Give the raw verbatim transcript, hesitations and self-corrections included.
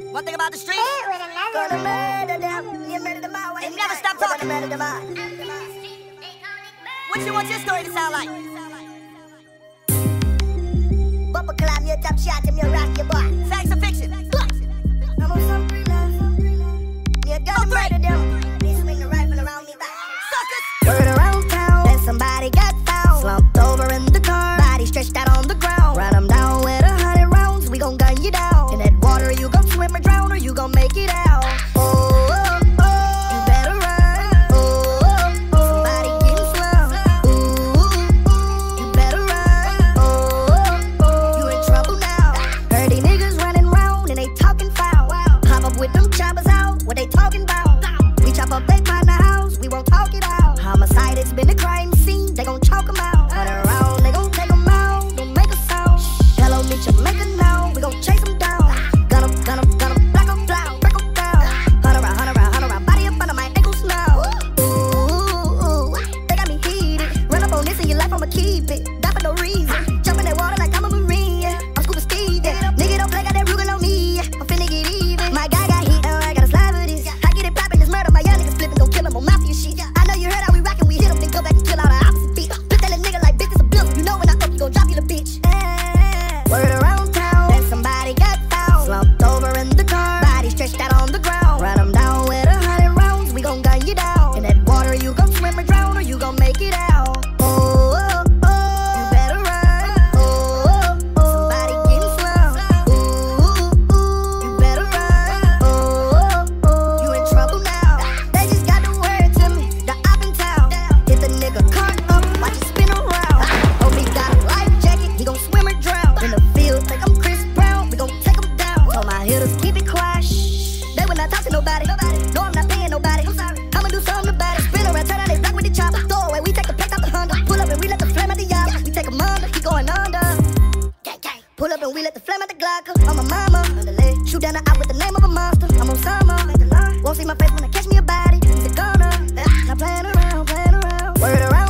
One thing about the street, gonna murder them. You murder them all. And never stop talking. Murder them all. What you want your story to sound like? Bumper climb your top shot and you rock your boy. Facts or fiction? I'm on some free love. You gonna murder them. They swing the rifle around me back. Suckers! Word around town that somebody got found. Slumped over in the car, body stretched out on the ground. Run them down with a hundred rounds, we gon' gun you down. In that water you gon' swim or drown or you gon' make it out. Oh, oh, oh, you better run. Oh, oh, oh, somebody getting slumped. Ooh, you better run. Oh, oh, oh, you in trouble now. Heard these niggas running round and they talking foul. Pop up with them choppers out, what they talking about? We chop up they partner house, we won't talk it out. Homicide, it's been a crime scene, they gon' chalk them out. Turn around, they gon' take them out, don't make a sound. Hello, meet your maker now, we gon' chase them down. Gun em, gun em, gun em, black em down, break em down. Hunt around, hunt around, hunt around, body up under my ankles now. Ooh, ooh, they got me heated. Run up on this and your life, I'ma keep it. Die for no reason, jump in that water like I'm a marine. Yeah. I'm scuba Steve, yeah. Nigga don't play, got that Ruger on me. Yeah. I'm finna get even. My guy got heat, uh, I gotta slide with this. I get it poppin', this murder, my young niggas flippin', gon' kill him on mafia shit. I know you heard how we rockin', we hit him, then go back and kill all the opposite beat. Put that little nigga like bitch, it's a bill. You know when I fuck, you gon' drop you the bitch. Eh. Word around town that somebody got found. Slumped over in the car, body stretched out on the ground. Run them down with a hundred rounds, we gon' gun you down. In that water you gon' swim or drown or you gon' make it out. Oh, oh, oh, you better run. Oh, oh, oh, somebody getting slumped. Ooh, ooh, you better run. Oh, oh, oh, you in trouble now. They just got the word to me, the op in town. Hit the nigga car up, watch it spin around. Hope he got a life jacket, he gon' swim or drown. In the field, like I'm Chris Brown, we gon' take him down. Told my hitters, keep it quiet, shh. They would not talk to nobody. No, I'm not paying nobody. I'm sorry, I'ma do something about it. Spin around, turn on they block with the chopper. Throw away, we take the pack out the Honda. Pull up and we let the flame out the yard. We take him under, he going under. Pull up and we let the flame out the Glock. I'm a mama. Shoot down the out with the name of a monster. I'm on summer. Won't see my face when I catch me a body. He's a goner. Not playing around, playing around. Word around.